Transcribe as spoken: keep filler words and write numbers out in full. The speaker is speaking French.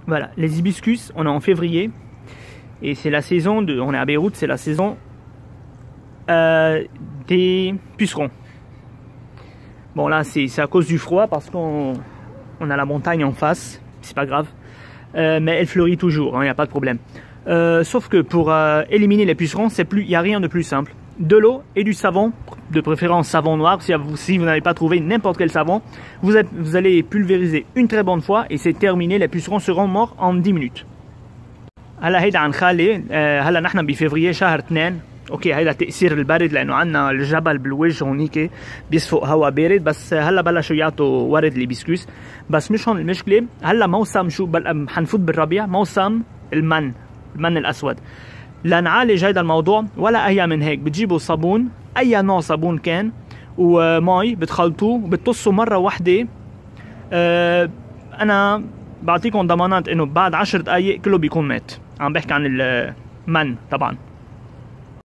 Voilà, les hibiscus, on est en février. Et c'est la saison, de, on est à Beyrouth, c'est la saison euh, des pucerons. Bon là, c'est à cause du froid parce qu'on on a la montagne en face. C'est pas grave. Euh, mais elle fleurit toujours, il n'y a pas de problème. Euh, sauf que pour euh, éliminer les pucerons, c'est plus, il n'y a rien de plus simple. De l'eau et du savon, de préférence savon noir. Si vous, si vous n'avez pas trouvé n'importe quel savon, vous, êtes, vous allez pulvériser une très bonne fois et c'est terminé. Les pucerons seront morts en dix minutes. هلا هيدا عن خالي. هلا نحن بفevrier شهر اثنين. اوكي هيدا تأثير البرد لأنه عنا الجبل بالوجه هونيك بيصفق هواء بارد. بس هلا بلشوا يعطوا ورد الهيبسكوس. بس مش هون المشكلة. هلا موسم شو بل حنفوت بالربيع، موسم المن، المن الأسود. لنعالج هيدا الموضوع ولا أهيا من هيك، بتجيبوا صابون، أي نوع صابون كان، ومي بتخلطوه وبتطصوا مرة واحدة. أه أنا بعطيكم ضمانات إنه بعد عشر دقايق كله بيكون مات. عم بحكي عن المن طبعا.